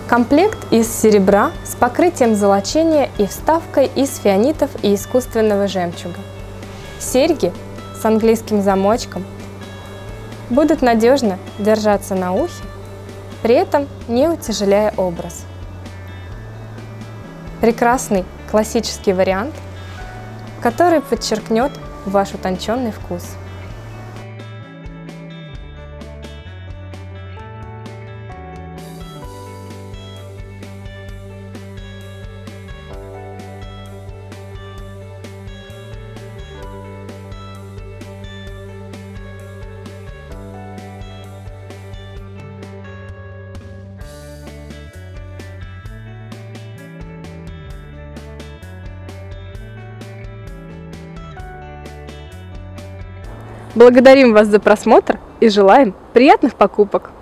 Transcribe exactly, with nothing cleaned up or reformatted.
Комплект из серебра с покрытием золочения и вставкой из фианитов и искусственного жемчуга. Серьги с английским замочком будут надежно держаться на ухе, при этом не утяжеляя образ. Прекрасный классический вариант, который подчеркнет ваш утонченный вкус. Благодарим вас за просмотр и желаем приятных покупок!